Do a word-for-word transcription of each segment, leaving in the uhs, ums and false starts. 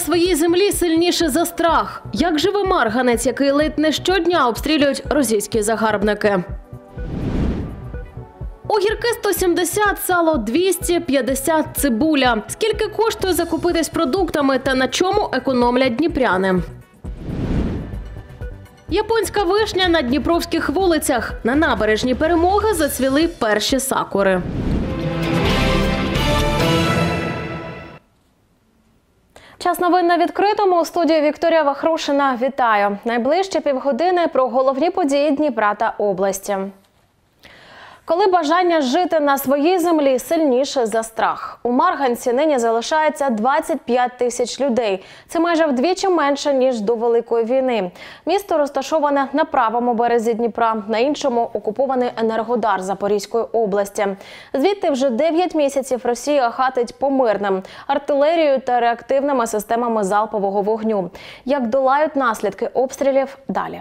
своїй землі сильніше за страх. Як живе марганець, який ледь не щодня обстрілюють російські загарбники? Огірки сто сімдесят, сало двісті п'ятдесят, цибуля. Скільки коштує закупитись продуктами та на чому економлять дніпряни? Японська вишня на дніпровських вулицях. На набережній Перемоги зацвіли перші сакури. Час новин на відкритому. У студії Вікторія Вахрушина. Вітаю. Найближчі півгодини про головні події Дніпра та області. Коли бажання жити на своїй землі сильніше за страх. У Марганці нині залишається двадцять п'ять тисяч людей. Це майже вдвічі менше, ніж до Великої війни. Місто розташоване на правому березі Дніпра, на іншому – окупований Енергодар Запорізької області. Звідти вже дев'ять місяців Росія хатить по мирним – артилерією та реактивними системами залпового вогню. Як долають наслідки обстрілів – далі.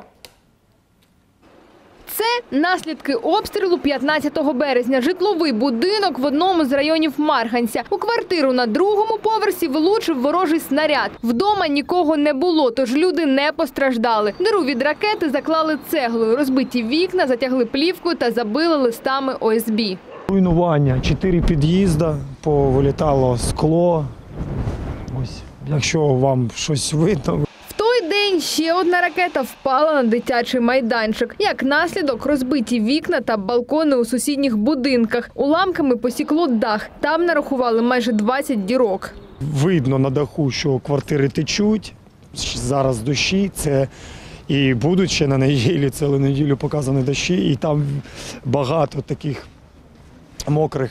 Це наслідки обстрілу п'ятнадцятого березня. Житловий будинок в одному з районів Марганця. У квартиру на другому поверсі влучив ворожий снаряд. Вдома нікого не було, тож люди не постраждали. Диру від ракети заклали цеглою. Розбиті вікна затягли плівкою та забили листами О С Б. Руйнування. Чотири під'їзди, повилітало скло. Ось, якщо вам щось видно. День ще одна ракета впала на дитячий майданчик. Як наслідок, розбиті вікна та балкони у сусідніх будинках. Уламками посікло дах. Там нарахували майже двадцять дірок. Видно на даху, що квартири течуть. Зараз дощі. Це і будуть ще на неділю, цілу неділю показані дощі. І там багато таких мокрих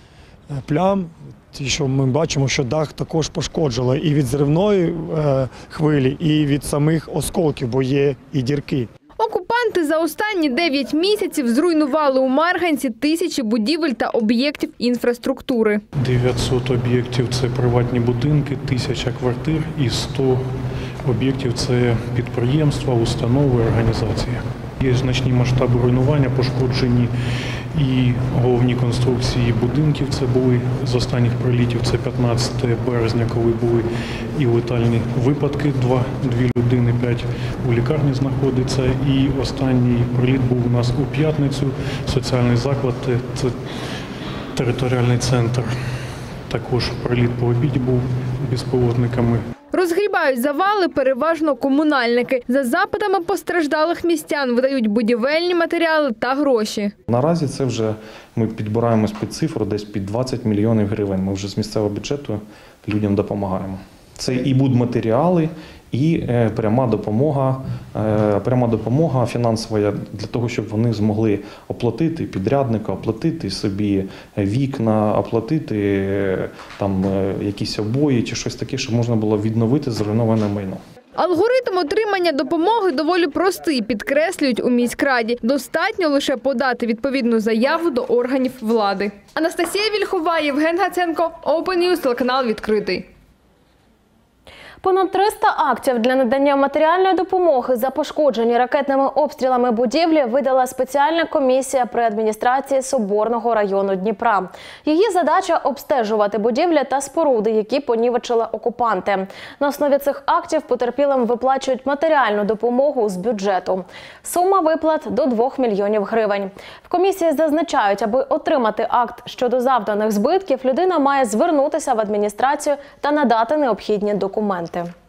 плям. І що ми бачимо, що дах також пошкоджено і від зривної е, хвилі, і від самих осколків, бо є і дірки. Окупанти за останні дев'ять місяців зруйнували у Марганці тисячі будівель та об'єктів інфраструктури. дев'ятсот об'єктів – це приватні будинки, тисяча квартир і сто об'єктів – це підприємства, установи, організації. Є значні масштаби руйнування, пошкоджені і головні конструкції будинків. Це були з останніх прилітів, це п'ятнадцятого березня, коли були і летальні випадки, два, дві людини, п'ять у лікарні знаходиться. І останній приліт був у нас у п'ятницю, соціальний заклад, це територіальний центр. Також приліт по обіді був безпілотниками. Розгрібають завали переважно комунальники. За запитами постраждалих містян видають будівельні матеріали та гроші. Наразі це вже ми підбираємось під цифру десь під двадцять мільйонів гривень. Ми вже з місцевого бюджету людям допомагаємо. Це і будматеріали, і пряма допомога, пряма допомога фінансова для того, щоб вони змогли оплатити підрядника, оплатити собі вікна, оплатити там якісь обої чи щось таке, щоб можна було відновити зруйноване майно. Алгоритм отримання допомоги доволі простий, підкреслюють у міськраді. Достатньо лише подати відповідну заяву до органів влади. Анастасія Вільхова, Євген Гаценко, Open News, телеканал «Відкритий». Понад триста актів для надання матеріальної допомоги за пошкоджені ракетними обстрілами будівлі видала спеціальна комісія при адміністрації Соборного району Дніпра. Її задача – обстежувати будівлі та споруди, які понівечили окупанти. На основі цих актів потерпілим виплачують матеріальну допомогу з бюджету. Сума виплат – до двох мільйонів гривень. В комісії зазначають, аби отримати акт щодо завданих збитків, людина має звернутися в адміністрацію та надати необхідні документи.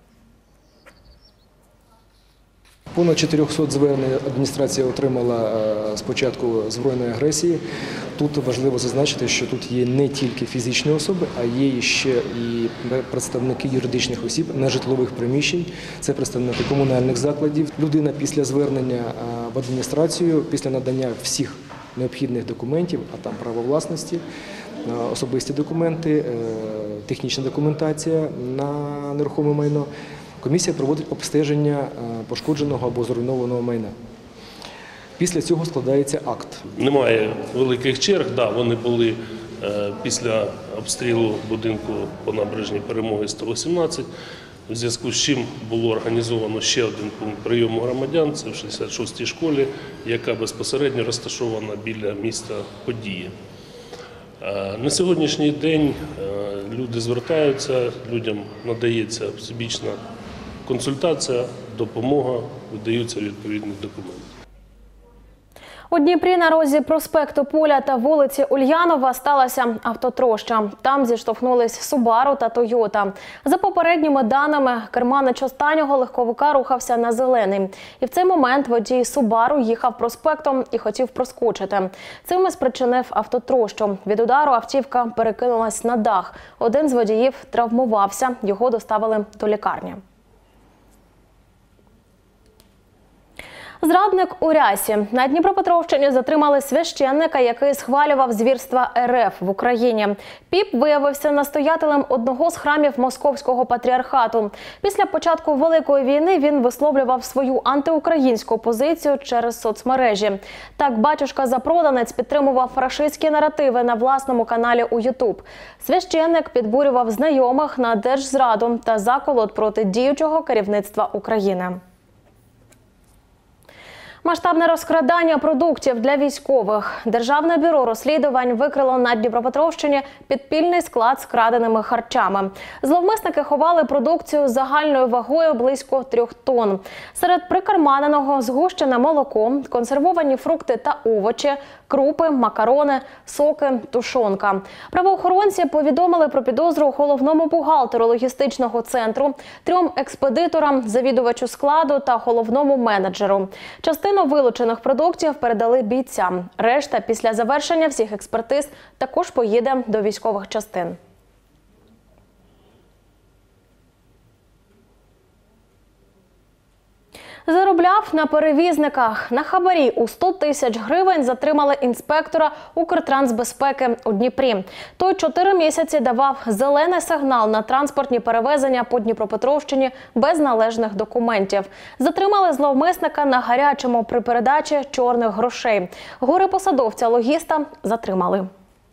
Понад чотириста звернень адміністрація отримала з початку збройної агресії. Тут важливо зазначити, що тут є не тільки фізичні особи, а є ще і представники юридичних осіб нежитлових приміщень, це представники комунальних закладів. Людина після звернення в адміністрацію, після надання всіх необхідних документів, а там право власності, особисті документи, технічна документація на нерухоме майно, комісія проводить обстеження пошкодженого або зруйнованого майна. Після цього складається акт. Немає великих черг, да, вони були після обстрілу будинку по набережній Перемоги сто вісімнадцять, в зв'язку з чим було організовано ще один пункт прийому громадян, це в шістдесят шостій школі, яка безпосередньо розташована біля місця події. На сьогоднішній день Люди звертаються, людям надається всебічна консультація, допомога, видаються відповідні документи. У Дніпрі на розі проспекту Поля та вулиці Ульянова сталася автотроща. Там зіштовхнулись Субару та Тойота. За попередніми даними, керманич останнього легковика рухався на зелений. І в цей момент водій Субару їхав проспектом і хотів проскочити. Цим і спричинив автотрощу. Від удару автівка перекинулась на дах. Один з водіїв травмувався, його доставили до лікарні. Зрадник у рясі. На Дніпропетровщині затримали священника, який схвалював звірства РФ в Україні. Піп виявився настоятелем одного з храмів Московського патріархату. Після початку Великої війни він висловлював свою антиукраїнську позицію через соцмережі. Так батюшка-запроданець підтримував рашистські наративи на власному каналі у Ютуб. Священник підбурював знайомих на держзраду та заколот проти діючого керівництва України. Масштабне розкрадання продуктів для військових. Державне бюро розслідувань викрило на Дніпропетровщині підпільний склад з краденими харчами. Зловмисники ховали продукцію загальною вагою близько трьох тонн. Серед прикарманеного згущене молоко, консервовані фрукти та овочі, крупи, макарони, соки, тушонка. Правоохоронці повідомили про підозру головному бухгалтеру логістичного центру, трьом експедиторам, завідувачу складу та головному менеджеру. Частину вилучених продуктів передали бійцям. Решта після завершення всіх експертиз також поїде до військових частин. Заробляв на перевізниках. На хабарі у сто тисяч гривень затримали інспектора Укртрансбезпеки у Дніпрі. Той чотири місяці давав зелений сигнал на транспортні перевезення по Дніпропетровщині без належних документів. Затримали зловмисника на гарячому при передачі чорних грошей. Горе-посадовця-логіста затримали.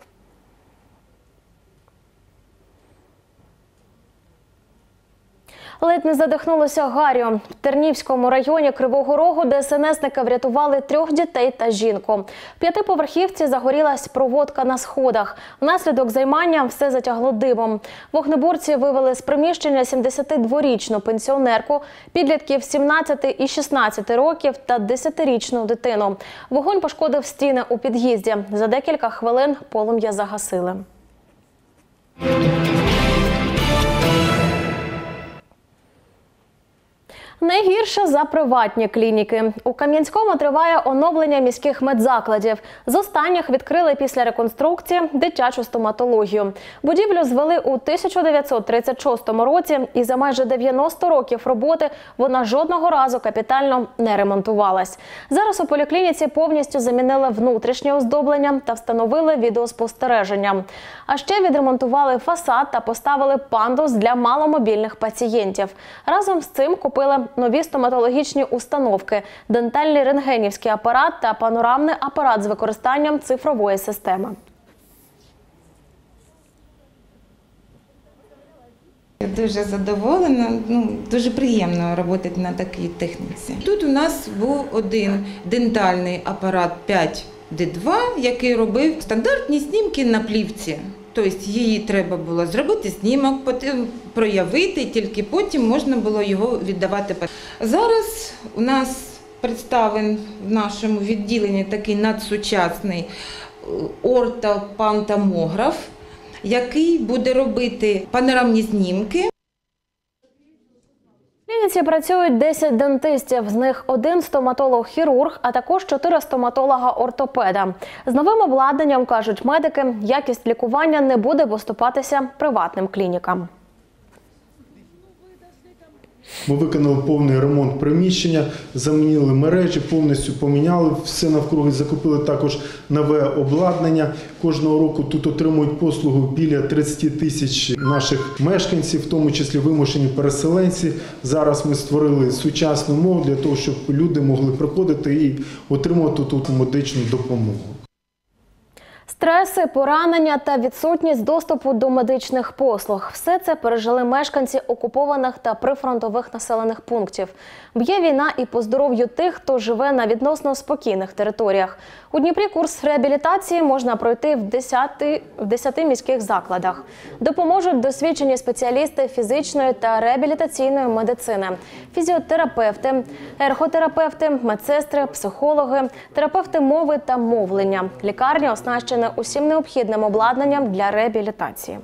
Ледь не задихнулося Гарріо. В Тернівському районі Кривого Рогу ДСНСники врятували трьох дітей та жінку. В п'ятиповерхівці загорілась проводка на сходах. Внаслідок займання все затягло димом. Вогнеборці вивели з приміщення сімдесятидворічну пенсіонерку, підлітків сімнадцяти і шістнадцяти років та десятирічну дитину. Вогонь пошкодив стіни у під'їзді. За декілька хвилин полум'я загасили. Найгірше за приватні клініки. У Кам'янському триває оновлення міських медзакладів. З останніх відкрили після реконструкції дитячу стоматологію. Будівлю звели у тисяча дев'ятсот тридцять шостому році і за майже дев'яносто років роботи вона жодного разу капітально не ремонтувалась. Зараз у поліклініці повністю замінили внутрішнє оздоблення та встановили відеоспостереження. А ще відремонтували фасад та поставили пандус для маломобільних пацієнтів. Разом з цим купили нові стоматологічні установки, дентальний рентгенівський апарат та панорамний апарат з використанням цифрової системи. Я дуже задоволена, ну, дуже приємно працювати на такій техніці. Тут у нас був один дентальний апарат п'ять ді два, який робив стандартні знімки на плівці. Тобто її треба було зробити знімок, потім проявити, тільки потім можна було його віддавати. Зараз у нас представлений в нашому відділенні такий надсучасний ортопантомограф, який буде робити панорамні знімки. В клініці працюють десять дентистів, з них один стоматолог-хірург, а також чотири стоматолога-ортопеда. З новим обладнанням, кажуть медики, якість лікування не буде поступатися приватним клінікам. Ми виконали повний ремонт приміщення, замінили мережі, повністю поміняли все навкруги, закупили також нове обладнання. Кожного року тут отримують послугу біля тридцяти тисяч наших мешканців, в тому числі вимушені переселенці. Зараз ми створили сучасну мову для того, щоб люди могли приходити і отримувати тут медичну допомогу. Стреси, поранення та відсутність доступу до медичних послуг – все це пережили мешканці окупованих та прифронтових населених пунктів. Б'є війна і по здоров'ю тих, хто живе на відносно спокійних територіях. У Дніпрі курс реабілітації можна пройти в десяти, в десяти міських закладах. Допоможуть досвідчені спеціалісти фізичної та реабілітаційної медицини, фізіотерапевти, ерготерапевти, медсестри, психологи, терапевти мови та мовлення. Лікарня оснащена усім необхідним обладнанням для реабілітації.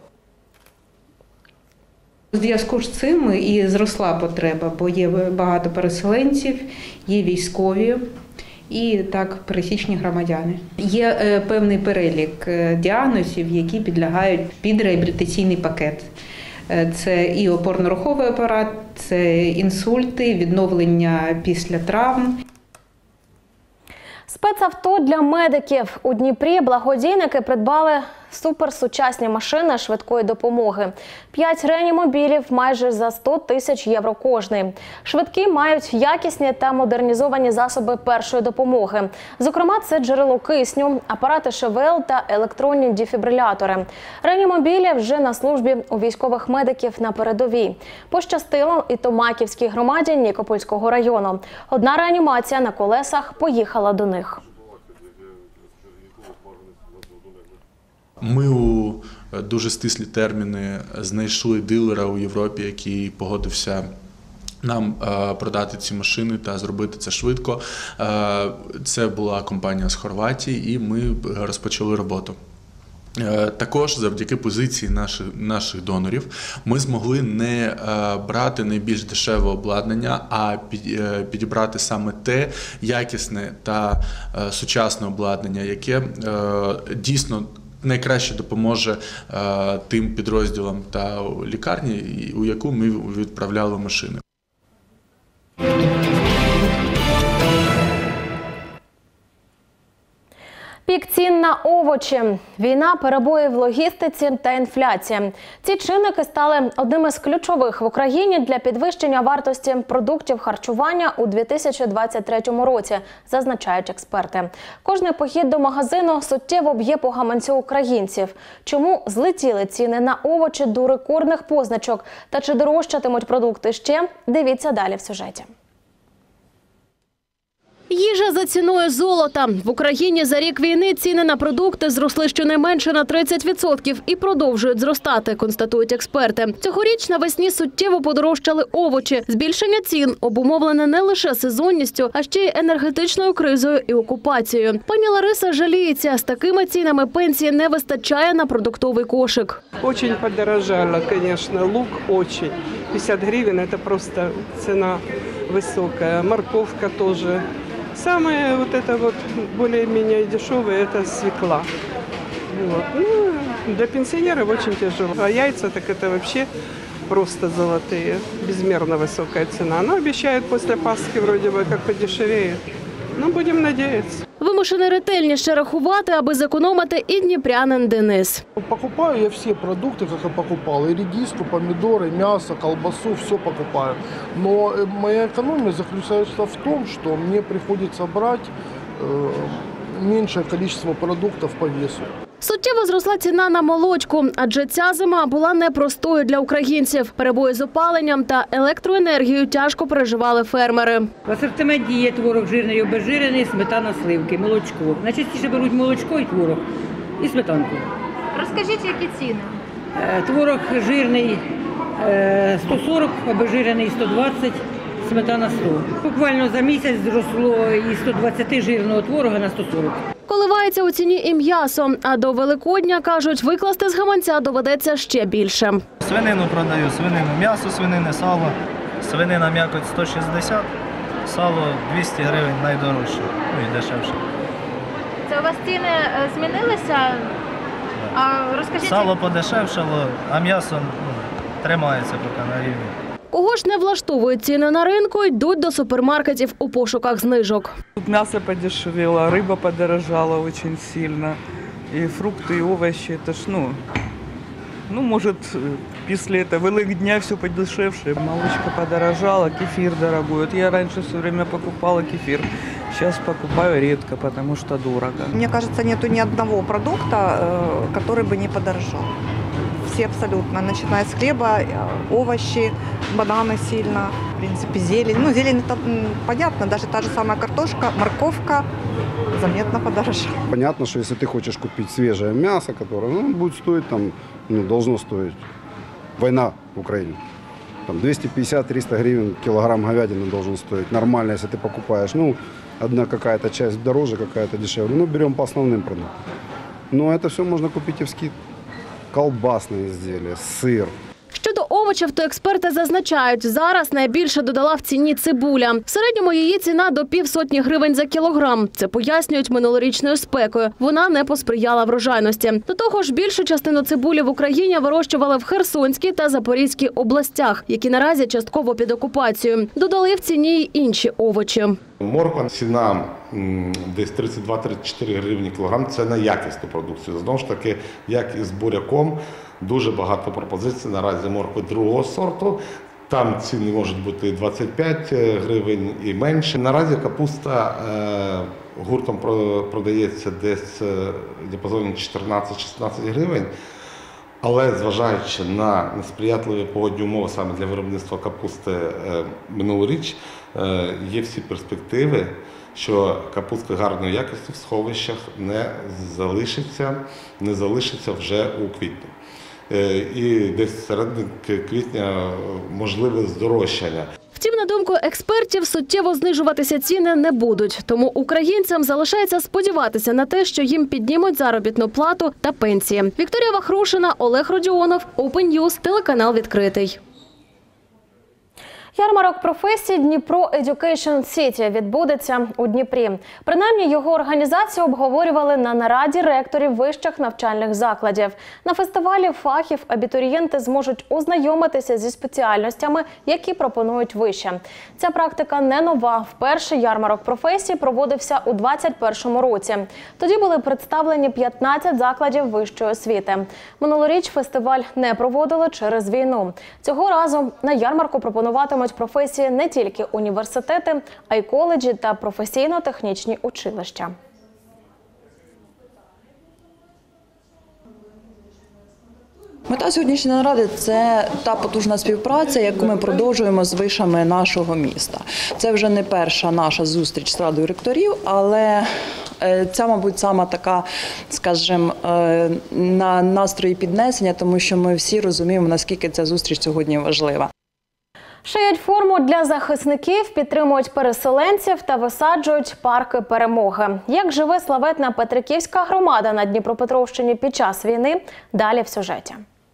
У зв'язку з цим і зросла потреба, бо є багато переселенців, є військові і так пересічні громадяни. Є е, певний перелік діагнозів, які підлягають під реабілітаційний пакет. Е, це і опорно-руховий апарат, це інсульти, відновлення після травм. Спецавто для медиків. У Дніпрі благодійники придбали суперсучасні машини швидкої допомоги. П'ять реанімобілів майже за сто тисяч євро кожний. Швидкі мають якісні та модернізовані засоби першої допомоги. Зокрема, це джерело кисню, апарати ШВЛ та електронні дефібрилятори. Реанімобілі вже на службі у військових медиків на передовій. Пощастило і Томаківській громаді Нікопольського району. Одна реанімація на колесах поїхала до них. Ми у дуже стислі терміни знайшли дилера у Європі, який погодився нам продати ці машини та зробити це швидко. Це була компанія з Хорватії, і ми розпочали роботу. Також завдяки позиції наших, наших донорів ми змогли не брати найбільш дешеве обладнання, а підібрати саме те якісне та сучасне обладнання, яке дійсно найкраще допоможе е, тим підрозділам та лікарні, у яку ми відправляли машини. Пік цін на овочі, війна, перебої в логістиці та інфляція. Ці чинники стали одними з ключових в Україні для підвищення вартості продуктів харчування у дві тисячі двадцять третьому році, зазначають експерти. Кожний похід до магазину суттєво б'є по гаманцю українців. Чому злетіли ціни на овочі до рекордних позначок та чи дорожчатимуть продукти ще? Дивіться далі в сюжеті. Їжа за ціною золота. В Україні за рік війни ціни на продукти зросли щонайменше на тридцять відсотків і продовжують зростати, констатують експерти. Цьогоріч навесні суттєво подорожчали овочі. Збільшення цін обумовлене не лише сезонністю, а ще й енергетичною кризою і окупацією. Пані Лариса жаліється, з такими цінами пенсії не вистачає на продуктовий кошик. Очень подорожало, конечно, лук очень. пятьдесят гривен – это просто цена высокая. Морковка тоже. Самое вот это вот более-менее дешевое – это свекла. Вот. Ну, для пенсионеров очень тяжело. А яйца так это вообще просто золотые. Безмерно высокая цена. Но обещают после Пасхи вроде бы как подешевеет. Ну, будем надеяться. Вимушений ретельніше рахувати, аби зекономити і дніпрянин Денис. Покупаю я все продукты, как и покупал. И редиску, помидоры, мясо, колбасу, все покупаю. Но моя экономия заключается в том, что мне приходится брать э, меньшее количество продуктов по весу. Суттєво зросла ціна на молочку, адже ця зима була непростою для українців. Перебої з опаленням та електроенергією тяжко переживали фермери. В асортименті є творог жирний і обезжирений, сметана, сливки, молочко. Найчастіше беруть молочко і творог, і сметанку. Розкажіть, які ціни? Творог жирний сто сорок, обезжирений сто двадцять, сметана сто. Буквально за місяць зросло із сто двадцять жирного творога на сто сорок. Коливається у ціні і м'ясо, а до Великодня, кажуть, викласти з гаманця доведеться ще більше. Свинину продаю, свинину, м'ясо свинини, сало, свинина м'якоть сто шістдесят, сало двісті гривень найдорожче, ну і дешевше. Це у вас ціни змінилися? А розкажіть, сало подешевшало, а м'ясо ну, тримається поки на рівні. Кого ж не влаштовують ціни на ринку, йдуть до супермаркетів у пошуках знижок. Тут мясо подешевело, рыба подорожала очень сильно, и фрукты, и овощи, это ж, ну, ну, может, после этого Великдня все подешевше. Молочко подорожало, кефир дорогой. Вот я раньше все время покупала кефир, Сейчас покупаю редко, потому что дорого. Мне кажется, нету ни одного продукта, который бы не подорожал. Все абсолютно, начиная с хлеба, овощи, бананы сильно, в принципе, зелень. Ну, зелень, это понятно, даже та же самая картошка, морковка заметно подорожала. Понятно, что если ты хочешь купить свежее мясо, которое ну, будет стоить, там, ну, должно стоить, война в Украине. Там двести пятьдесят — триста гривен килограмм говядины должен стоить. Нормально, если ты покупаешь, ну, одна какая-то часть дороже, какая-то дешевле. Ну, берем по основным продуктам. Но это все можно купить и в скидку. Колбасные изделия, сыр. Щодо овочів, то експерти зазначають, зараз найбільше додала в ціні цибуля. В середньому її ціна до півсотні гривень за кілограм. Це пояснюють минулорічною спекою. Вона не посприяла врожайності. До того ж, більшу частину цибулі в Україні вирощували в Херсонській та Запорізькій областях, які наразі частково під окупацією. Додали в ціні й інші овочі. Морква ціна десь тридцять два — тридцять чотири гривні кілограм – це на якісну продукцію. Знову ж таки, як і з буряком, дуже багато пропозицій наразі моркви другого сорту. Там ціни можуть бути двадцять п'ять гривень і менше. Наразі капуста е, гуртом продається десь в діапазоні чотирнадцять — шістнадцять гривень. Але зважаючи на несприятливі погодні умови саме для виробництва капусти е, минулоріч, е, є всі перспективи, що капустка гарної якості в сховищах не залишиться, не залишиться вже у квітні. І десь середини квітня можливе здорожчання. Втім, на думку експертів, суттєво знижуватися ціни не будуть. Тому українцям залишається сподіватися на те, що їм піднімуть заробітну плату та пенсії. Вікторія Вахрушина, Олег Родіонов, Open News, телеканал «Відкритий». Ярмарок професій «Дніпро Education City» відбудеться у Дніпрі. Принаймні, його організацію обговорювали на нараді ректорів вищих навчальних закладів. На фестивалі фахів абітурієнти зможуть ознайомитися зі спеціальностями, які пропонують виші. Ця практика не нова. Вперше ярмарок професій проводився у двадцять першому році. Тоді були представлені п'ятнадцять закладів вищої освіти. Минулоріч фестиваль не проводили через війну. Цього разу на ярмарку пропонуватимуть професії не тільки університети, а й коледжі та професійно-технічні училища. Мета сьогоднішньої наради – це та потужна співпраця, яку ми продовжуємо з вишами нашого міста. Це вже не перша наша зустріч з Радою ректорів, але це, мабуть, сама така, скажімо, на настрої піднесення, тому що ми всі розуміємо, наскільки ця зустріч сьогодні важлива. Шиють форму для захисників, підтримують переселенців та висаджують парки перемоги. Як живе славетна Петриківська громада на Дніпропетровщині під час війни? Далі в сюжеті.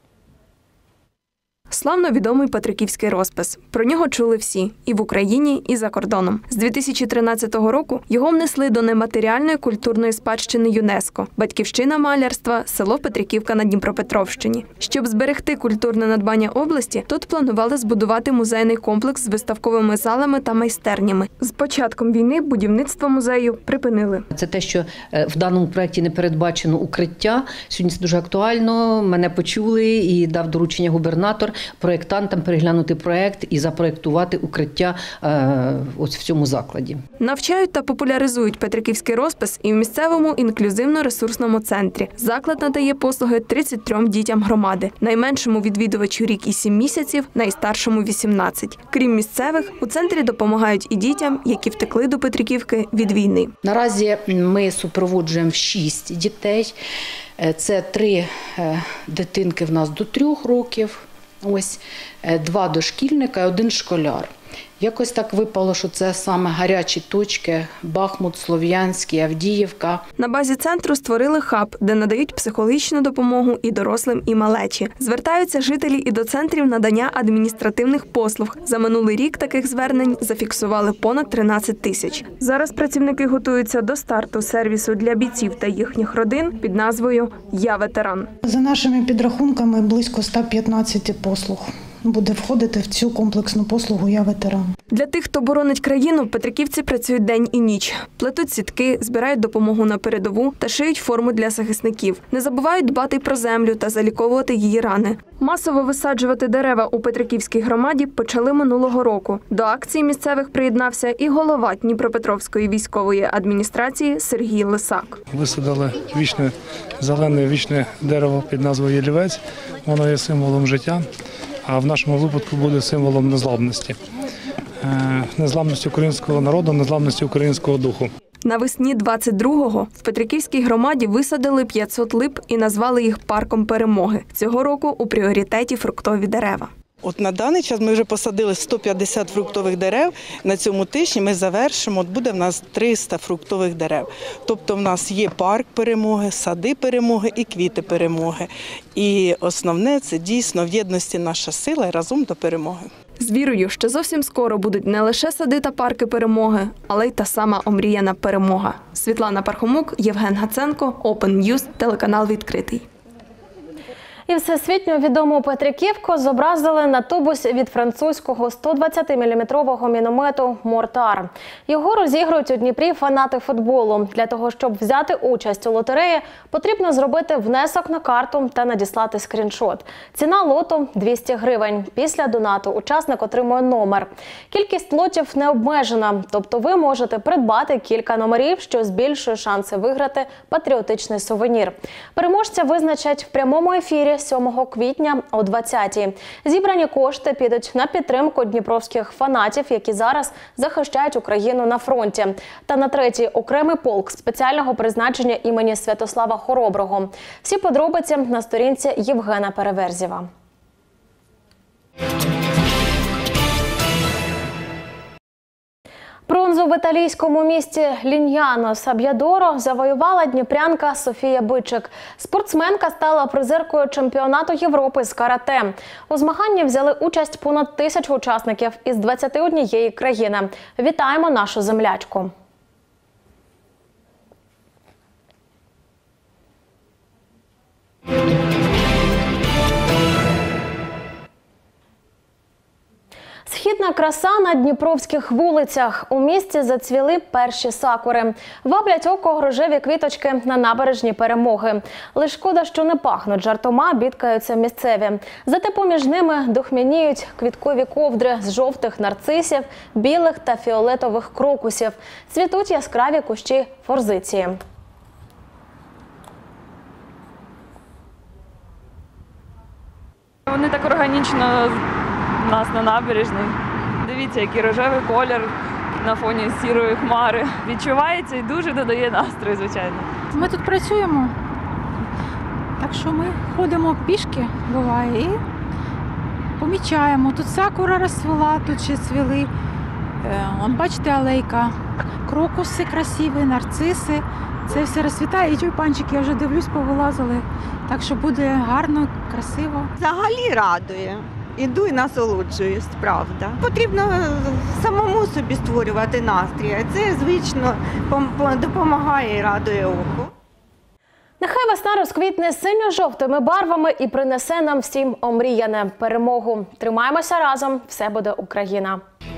Славно відомий Петриківський розпис. Про нього чули всі – і в Україні, і за кордоном. З дві тисячі тринадцятого року його внесли до нематеріальної культурної спадщини ЮНЕСКО. Батьківщина малярства – село Петриківка на Дніпропетровщині. Щоб зберегти культурне надбання області, тут планували збудувати музейний комплекс з виставковими залами та майстернями. З початком війни будівництво музею припинили. Це те, що в даному проєкті не передбачено укриття. Сьогодні це дуже актуально. Мене почули і дав доручення губернатор проєктантам переглянути проєкт і запроєктувати укриття е, ось в цьому закладі. Навчають та популяризують Петриківський розпис і в місцевому інклюзивно-ресурсному центрі. Заклад надає послуги тридцять трьом дітям громади. Найменшому відвідувачу рік і сім місяців, найстаршому вісімнадцять. Крім місцевих, у центрі допомагають і дітям, які втекли до Петриківки від війни. Наразі ми супроводжуємо шість дітей. Це три дитинки в нас до трьох років. Ось два дошкільника і один школяр. Якось так випало, що це саме гарячі точки – Бахмут, Слов'янський, Авдіївка. На базі центру створили хаб, де надають психологічну допомогу і дорослим, і малечі. Звертаються жителі і до центрів надання адміністративних послуг. За минулий рік таких звернень зафіксували понад тринадцять тисяч. Зараз працівники готуються до старту сервісу для бійців та їхніх родин під назвою «Я ветеран». За нашими підрахунками, близько ста п'ятнадцяти послуг буде входити в цю комплексну послугу «Я ветеран». Для тих, хто боронить країну, петриківці працюють день і ніч. Плетуть сітки, збирають допомогу на передову та шиють форму для захисників. Не забувають дбати про землю та заліковувати її рани. Масово висаджувати дерева у Петриківській громаді почали минулого року. До акції місцевих приєднався і голова Дніпропетровської військової адміністрації Сергій Лисак. Висадили вічне, зелене вічне дерево під назвою ялівець. Воно є символом життя, а в нашому випадку буде символом незламності. Незламності українського народу, незламності українського духу. Навесні двадцять другого в Петриківській громаді висадили п'ятсот лип і назвали їх парком перемоги. Цього року у пріоритеті фруктові дерева. От на даний час ми вже посадили сто п'ятдесят фруктових дерев. На цьому тижні ми завершимо, от буде в нас триста фруктових дерев. Тобто в нас є парк перемоги, сади перемоги і квіти перемоги. І основне – це дійсно в єдності наша сила і разом до перемоги. З вірою, що зовсім скоро будуть не лише сади та парки перемоги, але й та сама омріяна перемога. Світлана Пархомук, Євген Гаценко, Open News, телеканал «Відкритий». І всесвітньо відому Петриківку зобразили на тубусі від французького сто двадцятиміліметрового міномету «Мортар». Його розігрують у Дніпрі фанати футболу. Для того, щоб взяти участь у лотереї, потрібно зробити внесок на карту та надіслати скріншот. Ціна лоту – двісті гривень. Після донату учасник отримує номер. Кількість лотів не обмежена, тобто ви можете придбати кілька номерів, що збільшує шанси виграти патріотичний сувенір. Переможця визначать в прямому ефірі сьомого квітня о двадцятій. Зібрані кошти підуть на підтримку дніпровських фанатів, які зараз захищають Україну на фронті, та на третій окремий полк спеціального призначення імені Святослава Хороброго. Всі подробиці на сторінці Євгена Переверзєва. Бронзу в італійському місті Ліньяно Саб'ядоро завоювала дніпрянка Софія Бичик. Спортсменка стала призеркою чемпіонату Європи з карате. У змаганні взяли участь понад тисячу учасників із двадцяти однієї країни. Вітаємо нашу землячку. Східна краса на дніпровських вулицях. У місті зацвіли перші сакури. Ваблять око рожеві квіточки на набережні Перемоги. Лиш шкода, що не пахнуть жартома, бідкаються місцеві. Зате поміж ними духмяніють квіткові ковдри з жовтих нарцисів, білих та фіолетових крокусів. Цвітуть яскраві кущі форзиції. Вони так органічно у нас на набережній. Дивіться, який рожевий колір на фоні сірої хмари. Відчувається і дуже додає настрою, звичайно. Ми тут працюємо, так що ми ходимо пішки, буває, і помічаємо. Тут сакура розцвіла, тут ще цвіли. Вон, бачите, алейка, крокуси красиві, нарциси. Це все розцвітає, і тюльпанчики, я вже дивлюсь, повилазили. Так що буде гарно, красиво. Взагалі радує. Іду і насолоджуюсь, правда. Потрібно самому собі створювати настрій, а це, звично, допомагає і радує око. Нехай весна розквітне синьо-жовтими барвами і принесе нам всім омріяне перемогу. Тримаємося разом, все буде Україна!